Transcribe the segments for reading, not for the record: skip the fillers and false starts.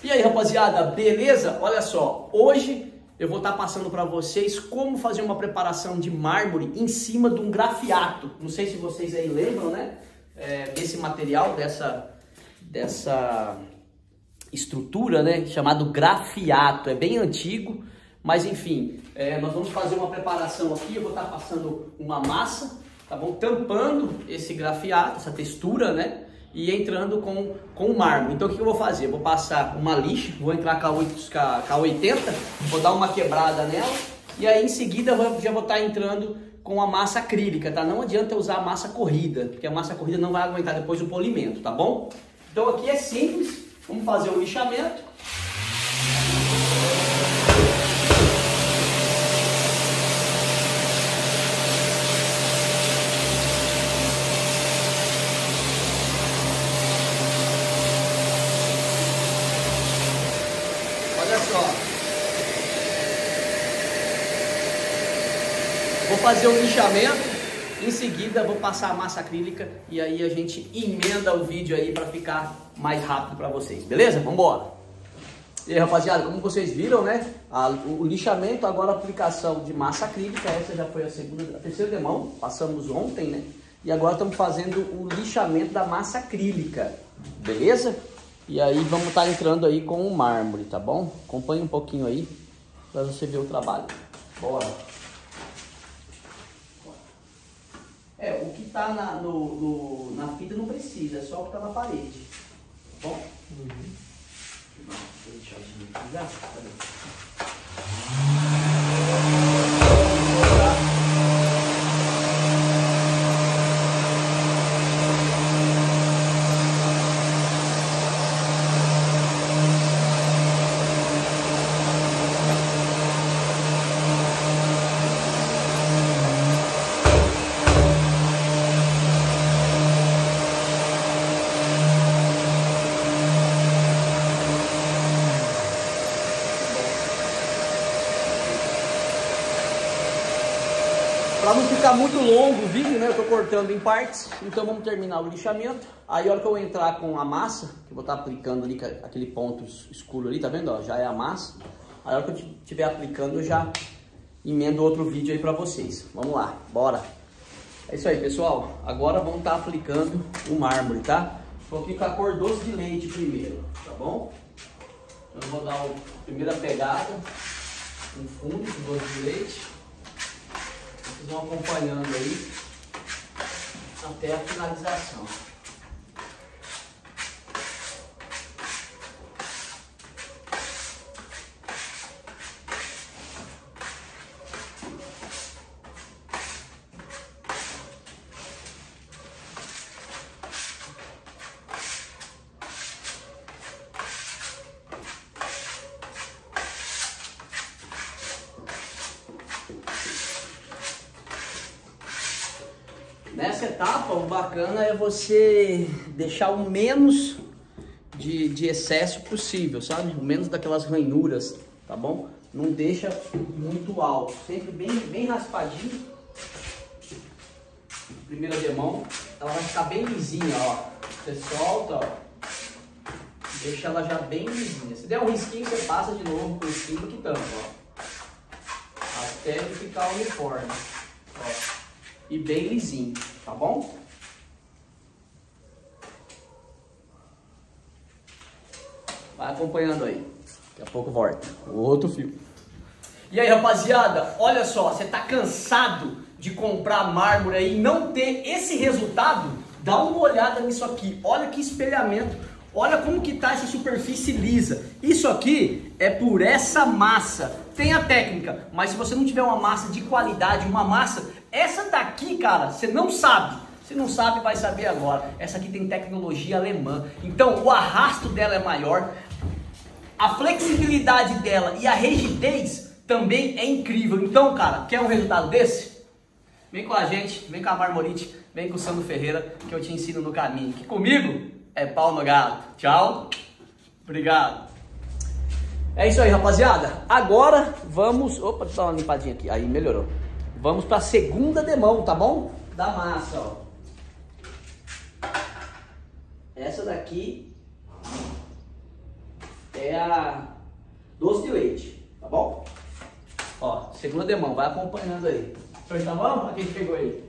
E aí, rapaziada, beleza? Olha só, hoje eu vou estar passando para vocês como fazer uma preparação de mármore em cima de um grafiato. Não sei se vocês aí lembram, né? Desse material, dessa estrutura, né? Chamado grafiato. É bem antigo, mas enfim, nós vamos fazer uma preparação aqui. Eu vou estar passando uma massa, tá bom? Tampando esse grafiato, essa textura, né? E entrando com o mármore. Então o que eu vou fazer? Eu vou passar uma lixa, vou entrar com a 80, vou dar uma quebrada nela e aí em seguida eu já vou estar entrando com a massa acrílica, tá? Não adianta usar a massa corrida, porque a massa corrida não vai aguentar depois o polimento, tá bom? Então aqui é simples, vamos fazer o lixamento. Olha só, vou fazer o lixamento, em seguida vou passar a massa acrílica e aí a gente emenda o vídeo aí para ficar mais rápido para vocês, beleza? Vamos embora! E aí, rapaziada, como vocês viram, né? O lixamento, agora a aplicação de massa acrílica, essa já foi a terceira demão, passamos ontem, né? E agora estamos fazendo o lixamento da massa acrílica, beleza? E aí vamos estar entrando aí com o mármore, tá bom? Acompanhe um pouquinho aí para você ver o trabalho. Bora! O que tá na fita não precisa, é só o que tá na parede, tá bom? Deixa eu aqui já. Para não ficar muito longo o vídeo, né? Eu tô cortando em partes, então vamos terminar o lixamento. Aí a hora que eu entrar com a massa, que eu vou estar aplicando ali, aquele ponto escuro ali, tá vendo? Ó, já é a massa. Aí a hora que eu estiver aplicando, eu já emendo outro vídeo aí para vocês. Vamos lá, bora! É isso aí, pessoal. Agora vamos estar aplicando o mármore, tá? Vou aqui com a cor doce de leite primeiro, tá bom? Então eu vou dar a primeira pegada no fundo com doce de leite. Vocês vão acompanhando aí até a finalização. Nessa etapa, o bacana é você deixar o menos de excesso possível, sabe? O menos daquelas ranhuras, tá bom? Não deixa muito alto, sempre bem raspadinho. Primeira demão, ela vai ficar bem lisinha, ó. Você solta, ó. Deixa ela já bem lisinha. Se der um risquinho, você passa de novo por cima que tampa, ó. Até ele ficar uniforme, ó. E bem lisinho, tá bom? Vai acompanhando aí. Daqui a pouco volta o outro fio. E aí, rapaziada, olha só, você tá cansado de comprar mármore aí e não ter esse resultado? Dá uma olhada nisso aqui. Olha que espelhamento. Olha como que tá essa superfície lisa. Isso aqui é por essa massa. Tem a técnica, mas se você não tiver uma massa de qualidade, uma massa... Essa daqui, cara, você não sabe. Se não sabe, vai saber agora. Essa aqui tem tecnologia alemã. Então, o arrasto dela é maior. A flexibilidade dela e a rigidez também é incrível. Então, cara, quer um resultado desse? Vem com a gente, vem com a Marmorite, vem com o Sandro Ferreira, que eu te ensino no caminho. Que comigo é pau no gato. Tchau. Obrigado. É isso aí, rapaziada. Agora vamos... Opa, deixa eu dar uma limpadinha aqui. Aí, melhorou. Vamos para a segunda demão, tá bom? Da massa, ó. Essa daqui é é a doce de leite, tá bom? Ó, segura de mão, vai acompanhando aí. Tá bom? Aqui pegou aí.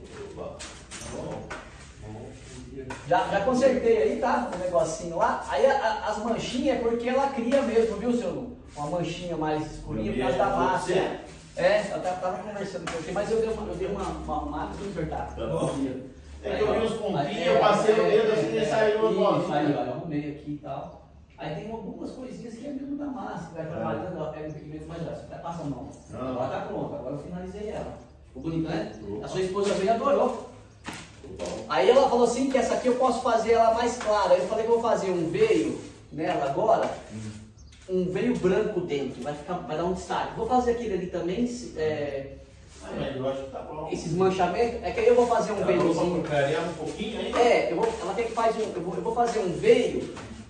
Já consertei aí, tá? O negocinho lá. Aí as manchinhas é porque ela cria mesmo, viu, seu Lu? Uma manchinha mais escurinha por causa da massa. Ela tava conversando com você, mas eu dei uma massa pra consertar. Tá bom. É que eu vi os pontinhos, eu passei o dedo assim e saiu isso, outro. aí, ó, eu arrumei aqui e tal. Aí tem algumas coisinhas que é mesmo da massa, que vai trabalhando, ó, pega um pigmento mais grosso. Vai passar a mão. Agora tá pronto, agora eu finalizei ela. Ficou bonito, né? A sua esposa veio e adorou. Aí ela falou assim que essa aqui eu posso fazer ela mais clara. Aí eu falei que eu vou fazer um veio nela agora, um veio branco dentro, vai dar um destaque. Vou fazer aquele ali também, Eu acho que tá bom. esses manchamentos, é que aí eu vou fazer um veiozinho. Um pouquinho aí? Ela tem que fazer eu vou fazer um veio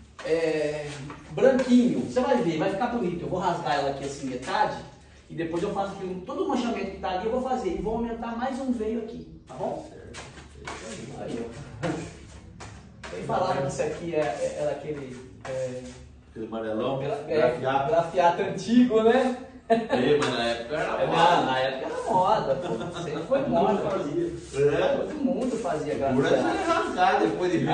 branquinho. Você vai ver, vai ficar bonito. Eu vou rasgar ela aqui assim metade e depois eu faço aqui, todo o manchamento que tá ali eu vou fazer e vou aumentar mais um veio aqui, tá bom? Aí, ó. Ele falava que isso aqui era aquele amarelão, grafiato antigo, né? Mas na época era moda. Na época era moda, pô. Sempre foi moda. Todo mundo fazia grafiato. Rasgar depois de ver.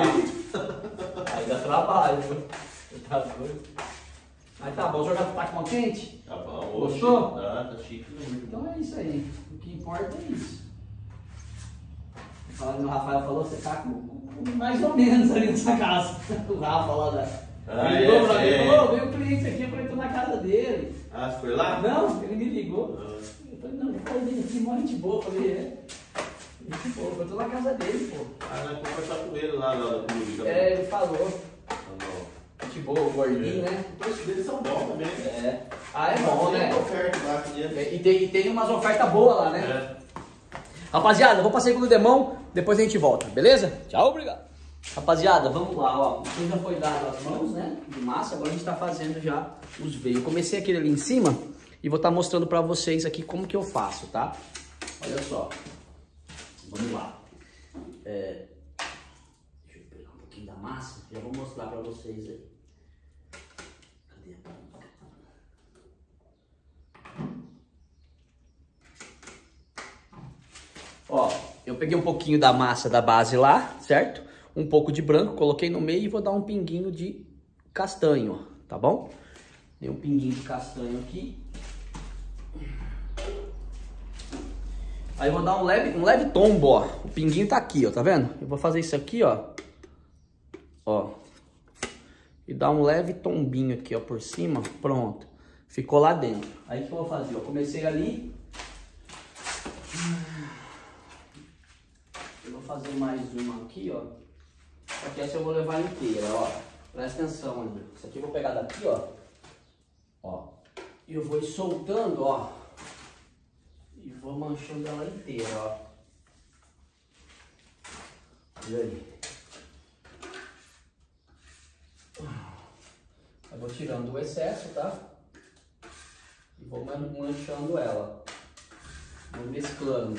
Aí dá trabalho, viu? Tá doido. Mas tá bom, o senhor já tá contente? Tá bom. Gostou? Tá chique. Então é isso aí. O que importa é isso. Falando, o Rafael falou, você tá com mais ou menos ali nessa casa. O Rafa lá ele ligou pra mim, falou, veio o cliente aqui, eu falei, tô na casa dele. Ah, você foi lá? Não, ele me ligou. Eu falei, não, ele veio aqui, mó gente boa. Eu falei, gente boa, eu tô na casa dele, pô. Ah, nós vamos conversar com ele lá no clube. Ele falou. Gente boa, o gordinho, né? Os preços deles são bons também. É bom, né? Tem oferta lá, E tem umas ofertas boas lá, né? Rapaziada, eu vou pra segundo demão, depois a gente volta, beleza? Tchau, obrigado. Rapaziada, vamos lá, ó. Aqui já foi dado as mãos, né? De massa, agora a gente tá fazendo já os veios. Comecei aquele ali em cima e vou estar mostrando pra vocês aqui como que eu faço, tá? Olha só. Vamos lá. Deixa eu pegar um pouquinho da massa, já vou mostrar pra vocês aí. Cadê a ponta? Ó, eu peguei um pouquinho da massa da base lá, certo? Um pouco de branco, coloquei no meio e vou dar um pinguinho de castanho, ó, tá bom? Dei um pinguinho de castanho aqui. Aí eu vou dar um leve tombo, ó. O pinguinho tá aqui, ó, tá vendo? Eu vou fazer isso aqui, ó. Ó. E dar um leve tombinho aqui, ó, por cima. Pronto. Ficou lá dentro. Aí o que eu vou fazer? Eu comecei ali. Eu vou fazer mais uma aqui, ó. Só que essa eu vou levar inteira, ó. Presta atenção, André. Isso aqui eu vou pegar daqui, ó. Ó. E eu vou ir soltando, ó. E vou manchando ela inteira, ó. E aí? Eu vou tirando o excesso, tá? E vou manchando ela. Vou mesclando.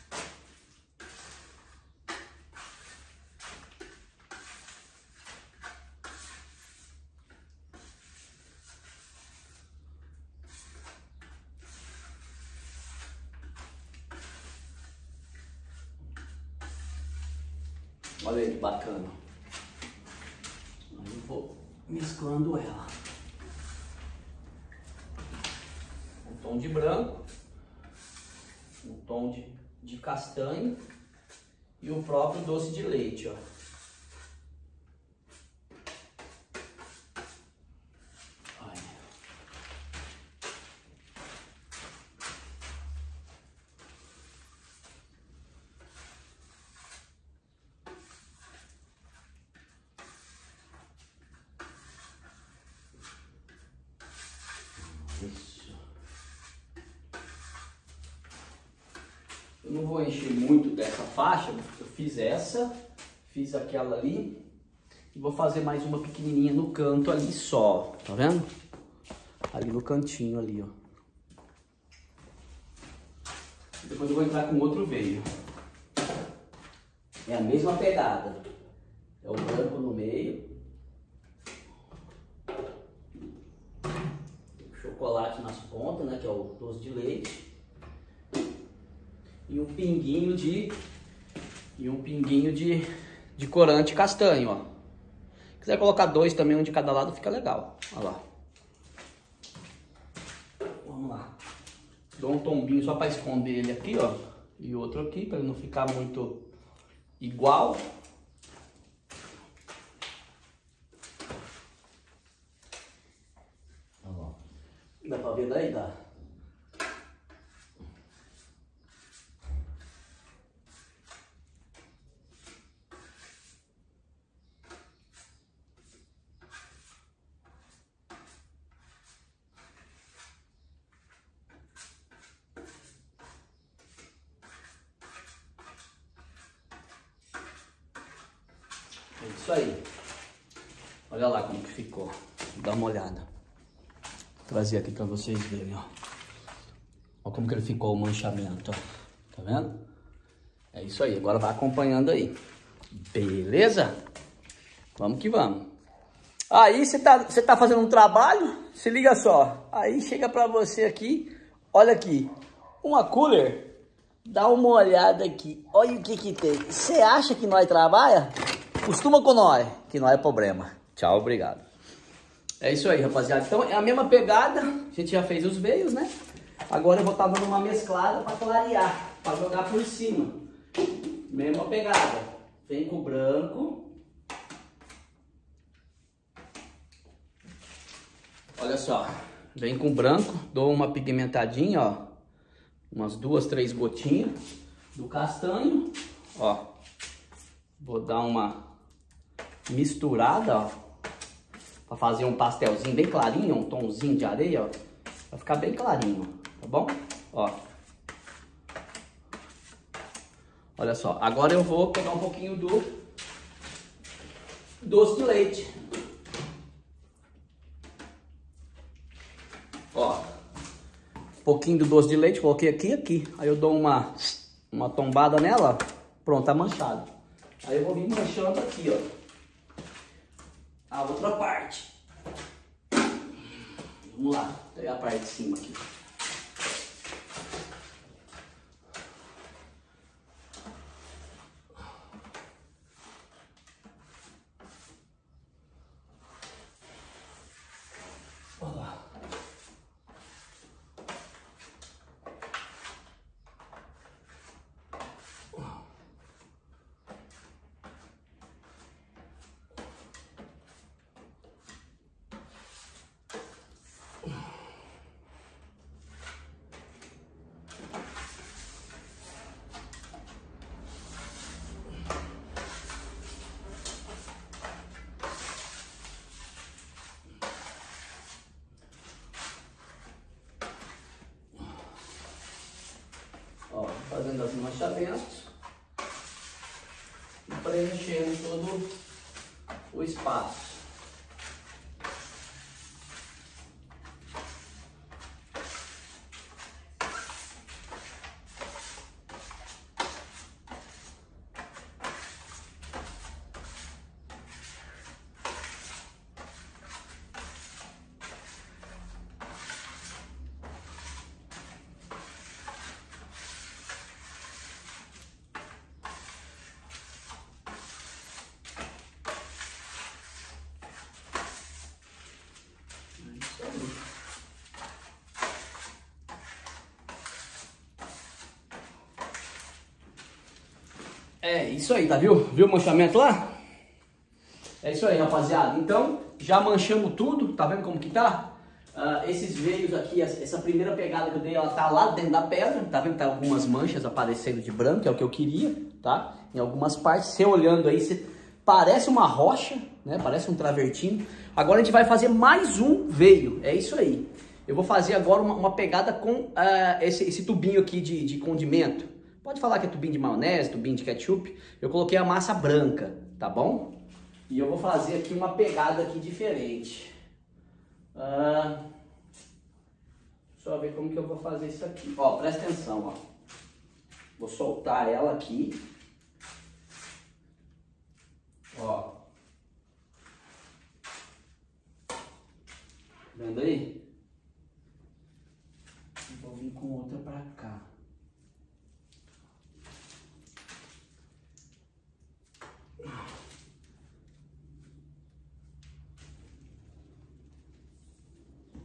Olha aí que bacana. Aí eu vou mesclando ela. Um tom de branco, um tom de castanho e o próprio doce de leite, ó. Isso. Eu não vou encher muito dessa faixa, eu fiz essa, fiz aquela ali e vou fazer mais uma pequenininha no canto ali só, tá vendo? Ali no cantinho ali, ó. Depois eu vou entrar com outro veio. É a mesma pegada. É o branco no meio. chocolate nas pontas, né? Que é o doce de leite. E um pinguinho de corante castanho, ó. Se quiser colocar 2 também, um de cada lado, fica legal. Olha lá. Vamos lá. Dou um tombinho só para esconder ele aqui, ó. E outro aqui, para ele não ficar muito igual. Dá pra ver daí? Dá. É isso aí. Olha lá como que ficou. Dá uma olhada. Vou trazer aqui para vocês verem, ó. Olha como que ele ficou o manchamento, ó. Tá vendo? É isso aí. Agora vai acompanhando aí. Beleza? Vamos que vamos. Aí você tá fazendo um trabalho, se liga só. Aí chega para você aqui, olha aqui. Uma cooler. Dá uma olhada aqui. Olha o que que tem. Você acha que nós trabalha? Costuma com nós, que não é problema. Tchau, obrigado. É isso aí, rapaziada. Então é a mesma pegada. A gente já fez os veios, né? Agora eu vou estar dando uma mesclada para clarear, para jogar por cima. Mesma pegada. Vem com o branco. Olha só. Vem com o branco. Dou uma pigmentadinha, ó. Umas 2, 3 gotinhas do castanho. Ó. Vou dar uma misturada, ó, para fazer um pastelzinho bem clarinho, um tomzinho de areia, ó, vai ficar bem clarinho, tá bom? Ó, olha só, agora eu vou pegar um pouquinho do doce de leite, ó, um pouquinho do doce de leite, coloquei aqui, aí eu dou uma tombada nela, pronto, tá manchado. Aí eu vou vir manchando aqui, ó, a outra parte. Vamos lá, vou pegar a parte de cima aqui. Olha lá. Fazendo os manchamentos e preenchendo todo o espaço. É isso aí, tá viu? Viu o manchamento lá? É isso aí, rapaziada. Então, já manchamos tudo, tá vendo como que tá? Esses veios aqui, essa primeira pegada que eu dei, ela tá lá dentro da pedra, tá vendo? Tá algumas manchas aparecendo de branco, que é o que eu queria, tá? Em algumas partes, você olhando aí, você parece uma rocha, né? Parece um travertino. Agora a gente vai fazer mais um veio, é isso aí. Eu vou fazer agora uma pegada com esse tubinho aqui de condimento. Pode falar que é tubinho de maionese, tubinho de ketchup. Eu coloquei a massa branca, tá bom? E eu vou fazer aqui uma pegada aqui diferente. Deixa eu ver como que eu vou fazer isso aqui. Ó, presta atenção, ó. Vou soltar ela aqui. Ó. Vendo aí?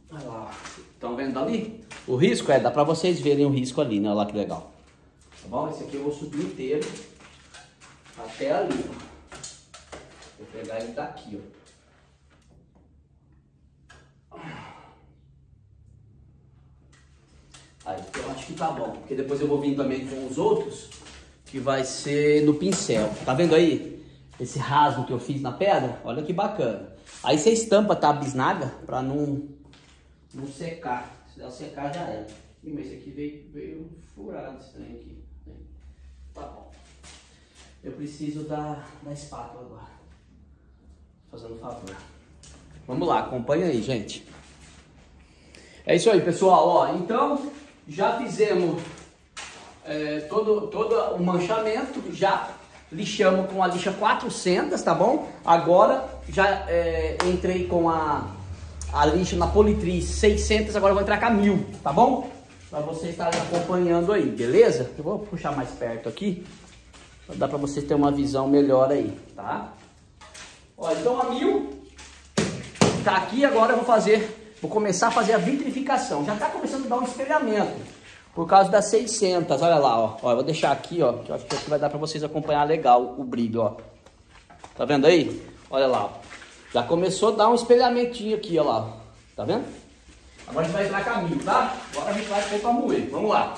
Olha lá, estão vendo ali? O risco dá pra vocês verem o risco ali, né? Olha lá que legal. Tá bom? Esse aqui eu vou subir inteiro até ali, ó. Vou pegar ele daqui, ó. Aí, eu acho que tá bom, porque depois eu vou vir também com os outros, que vai ser no pincel. Tá vendo aí? Esse rasgo que eu fiz na pedra? Olha que bacana. Aí você estampa, tá, a bisnaga, pra não secar. Se der secar, já era. Ih, mas esse aqui veio furado, esse trem aqui. Tá bom. Eu preciso da espátula agora. Fazendo um favor. Vamos lá, acompanha aí, gente. É isso aí, pessoal. Ó, então, já fizemos todo o manchamento. Já lixamos com a lixa 400, tá bom? Agora, já entrei com a lixa na Politriz 600. Agora eu vou entrar com a 1000, tá bom? Para vocês estarem acompanhando aí, beleza? Eu vou puxar mais perto aqui, para dar para vocês terem uma visão melhor aí, tá? Ó, então a 1000 tá aqui. Agora eu vou começar a fazer a vitrificação. Já tá começando a dar um espelhamento por causa das 600. Olha lá, ó. Ó, eu vou deixar aqui, ó, que eu acho que aqui vai dar para vocês acompanhar legal o brilho, ó. Tá vendo aí? Olha lá, ó. Já começou a dar um espelhamentinho aqui, ó lá, ó. Tá vendo? Agora a gente vai entrar com a 1000, tá? Agora a gente vai pôr pra moer. Vamos lá.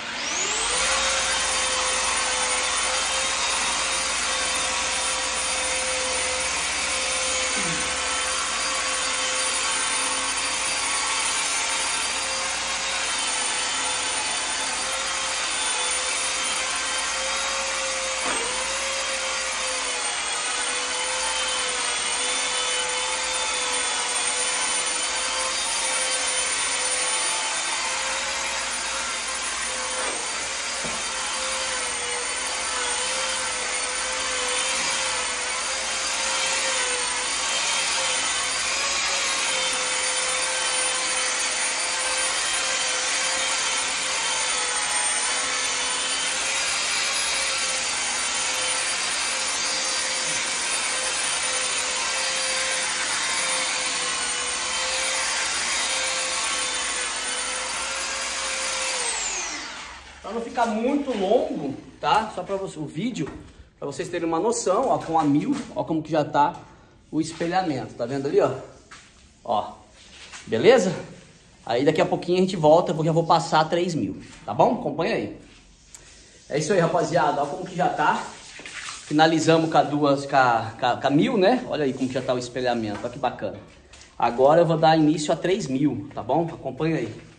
Para não ficar muito longo, tá? Só para o vídeo, para vocês terem uma noção, ó, com a 1000, ó como que já tá o espelhamento, tá vendo ali, ó? Ó, beleza? Aí daqui a pouquinho a gente volta, porque eu vou passar a 3000, tá bom? Acompanha aí. É isso aí, rapaziada, ó como que já tá. Finalizamos com a 1000, né? Olha aí como que já tá o espelhamento, ó que bacana. Agora eu vou dar início a 3000, tá bom? Acompanha aí.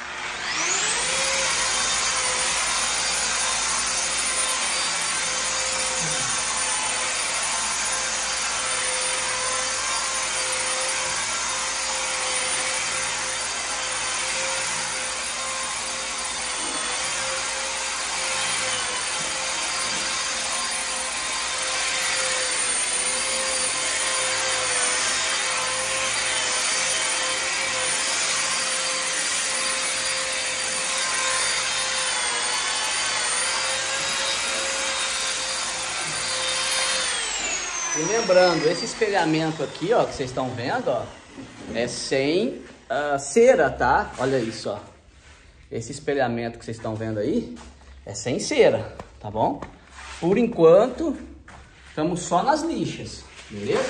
E lembrando, esse espelhamento aqui, ó, que vocês estão vendo, ó, é sem cera, tá? Olha isso, ó. Esse espelhamento que vocês estão vendo aí é sem cera, tá bom? Por enquanto, estamos só nas lixas, beleza?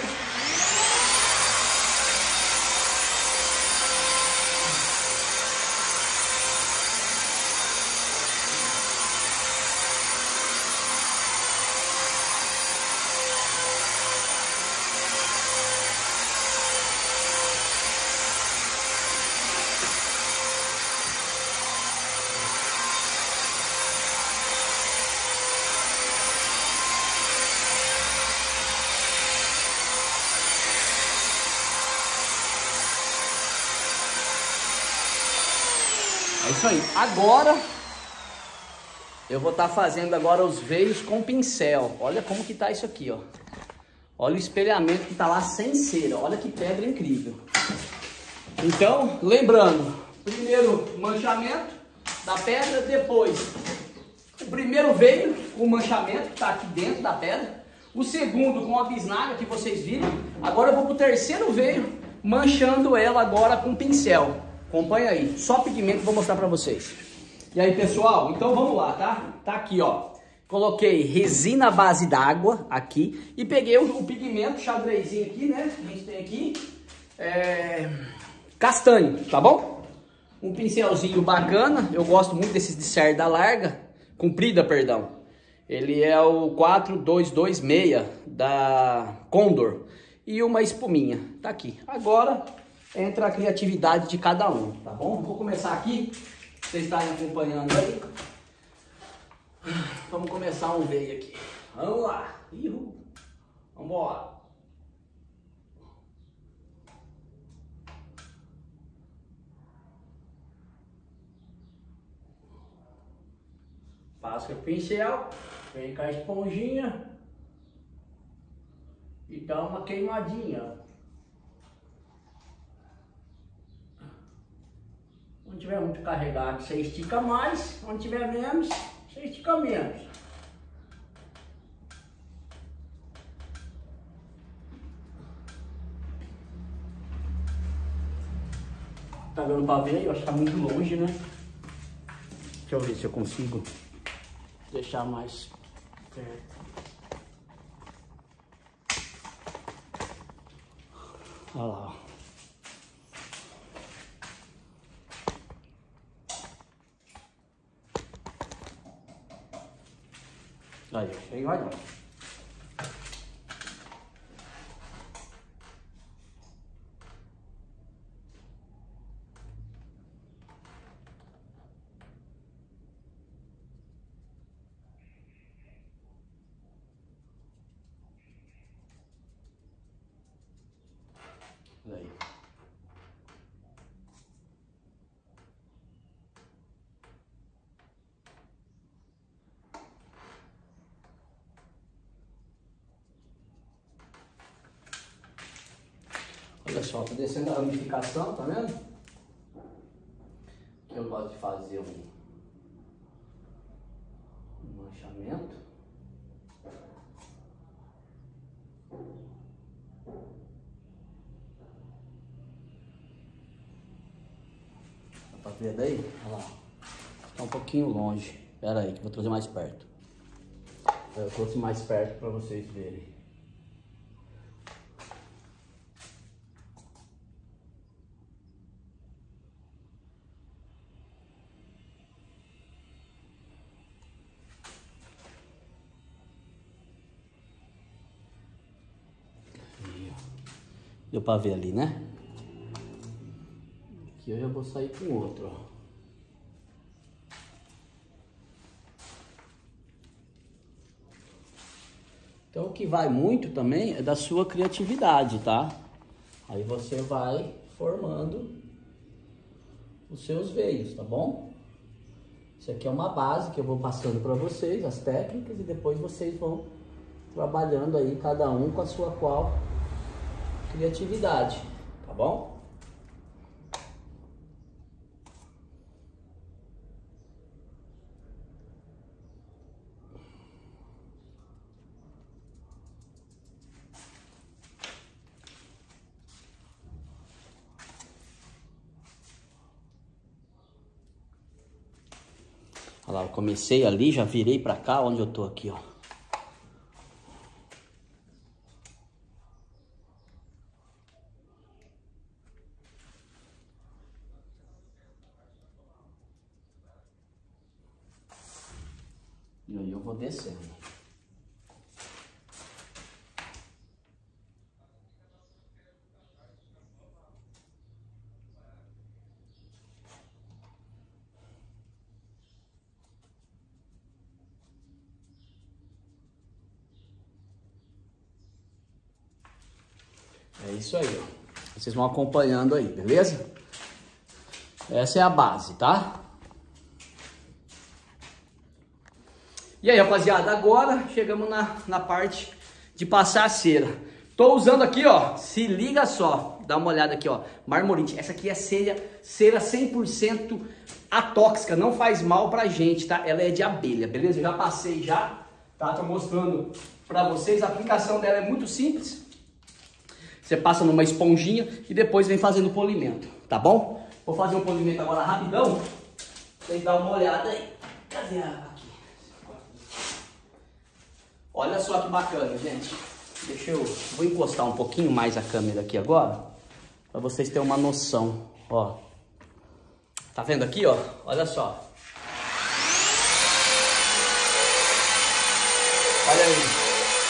É isso aí. Agora eu vou estar fazendo agora os veios com pincel. Olha como que tá isso aqui, ó. Olha o espelhamento que tá lá sem cera. Olha que pedra incrível. Então, lembrando, primeiro manchamento da pedra, depois o primeiro veio com o manchamento que tá aqui dentro da pedra. O segundo com a bisnaga que vocês viram. Agora eu vou pro terceiro veio manchando ela agora com pincel. Acompanha aí, só pigmento que vou mostrar pra vocês. E aí, pessoal, então vamos lá, tá? Tá aqui, ó. Coloquei resina à base d'água aqui e peguei o pigmento xadrezinho aqui, né? Que a gente tem aqui, castanho, tá bom? Um pincelzinho bacana, eu gosto muito desses de cerda larga, comprida, perdão. Ele é o 4226 da Condor e uma espuminha, tá aqui. Agora entra a criatividade de cada um, tá bom? Vou começar aqui, vocês estarem acompanhando aí. Vamos começar um veio aqui. Vamos lá. Vamos embora. Passa o pincel, vem com a esponjinha e dá uma queimadinha. Onde tiver muito carregado, você estica mais. Onde tiver menos, você estica menos. Tá dando pra ver? Eu acho que tá muito longe, né? Deixa eu ver se eu consigo deixar mais perto. Olha lá, ó. Aí, chega mais longe. Aí. Olha só, tá descendo a ramificação, tá vendo? Aqui eu gosto de fazer um manchamento. Dá pra ver daí? Olha lá. Tá um pouquinho longe. Pera aí, que eu vou trazer mais perto. Eu trouxe mais perto pra vocês verem. Deu pra ver ali, né? Aqui eu já vou sair com outro, ó. Então o que vai muito também é da sua criatividade, tá? Aí você vai formando os seus veios, tá bom? Isso aqui é uma base que eu vou passando pra vocês, as técnicas, e depois vocês vão trabalhando aí, cada um com a sua qual criatividade, tá bom? Olha lá, eu comecei ali, já virei pra cá, onde eu tô aqui, ó. E aí eu vou descendo. É isso aí, ó. Vocês vão acompanhando aí, beleza? Essa é a base, tá? E aí, rapaziada, agora chegamos na parte de passar a cera. Tô usando aqui, ó, se liga só, dá uma olhada aqui, ó, marmorite. Essa aqui é cera 100% atóxica, não faz mal pra gente, tá? Ela é de abelha, beleza? Eu já passei já, tá? Tô mostrando pra vocês, a aplicação dela é muito simples. Você passa numa esponjinha e depois vem fazendo polimento, tá bom? Vou fazer um polimento agora rapidão. Vocês dão uma olhada aí. Cadê a água aqui? Olha só que bacana, gente. Vou encostar um pouquinho mais a câmera aqui agora, para vocês terem uma noção, ó. Tá vendo aqui, ó? Olha só. Olha aí.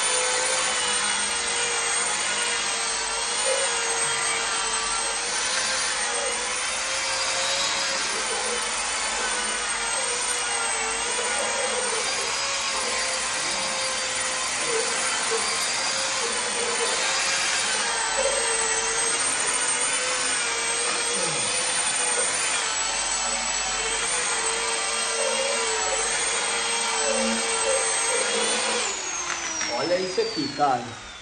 Olha isso aqui, cara.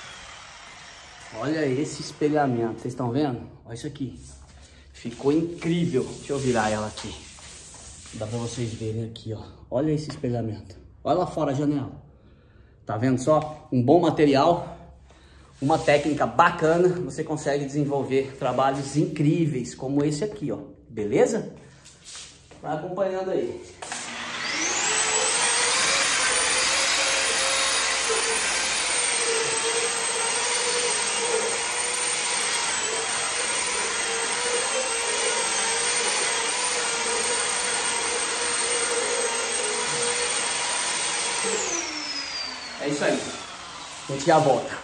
Olha esse espelhamento. Vocês estão vendo? Olha isso aqui. Ficou incrível. Deixa eu virar ela aqui. Dá pra vocês verem aqui, ó. Olha esse espelhamento. Olha lá fora a janela. Tá vendo só? Um bom material, uma técnica bacana. Você consegue desenvolver trabalhos incríveis como esse aqui, ó. Beleza? Vai acompanhando aí. É isso aí. A gente já volta.